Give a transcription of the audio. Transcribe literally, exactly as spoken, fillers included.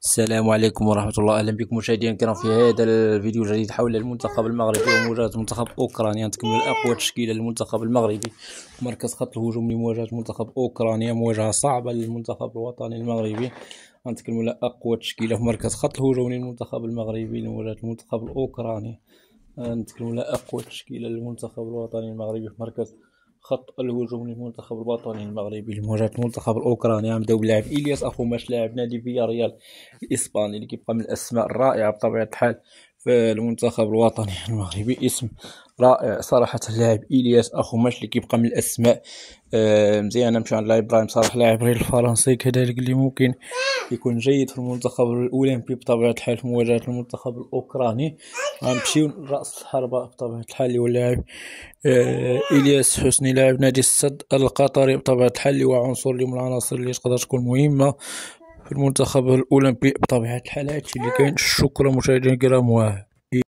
السلام عليكم ورحمة الله. أهلا بكم مشاهدينا الكرام في هذا الفيديو الجديد حول المنتخب المغربي ومواجهة منتخب أوكرانيا. نتكلم على أقوى تشكيلة للمنتخب المغربي مركز خط الهجوم لمواجهة منتخب أوكرانيا، مواجهة صعبة للمنتخب الوطني المغربي. نتكلم على أقوى تشكيلة في مركز خط الهجوم للمنتخب المغربي لمواجهة المنتخب الأوكراني. نتكلم على أقوى تشكيلة للمنتخب الوطني المغربي في مركز خط الهجوم للمنتخب الوطني المغربي لمواجهة المنتخب الأوكراني. نبداو باللاعب إلياس أخوماش، لاعب نادي فياريال الإسباني اللي كيبقى من الأسماء الرائعة بطبيعة الحال في المنتخب الوطني المغربي. اسم رائع صراحة، اللاعب إلياس أخوماش اللي كيبقى من الأسماء آه مزيانة. مشى عند لاعب إبراهيم صلاح لاعب غير الفرنسي كذلك اللي ممكن يكون جيد في المنتخب الأولمبي بطبيعة الحال في مواجهة المنتخب الأوكراني. غنمشيو لرأس الحربة بطبيعة الحال اللي هو اللاعب آه إلياس حسني لاعب نادي السد القطري بطبيعة الحال، اللي هو عنصر اللي من العناصر اللي تقدر تكون مهمة في المنتخب الأولمبي بطبيعة الحال. هادشي اللي كاين. شكرا مشاهدينا الكرام.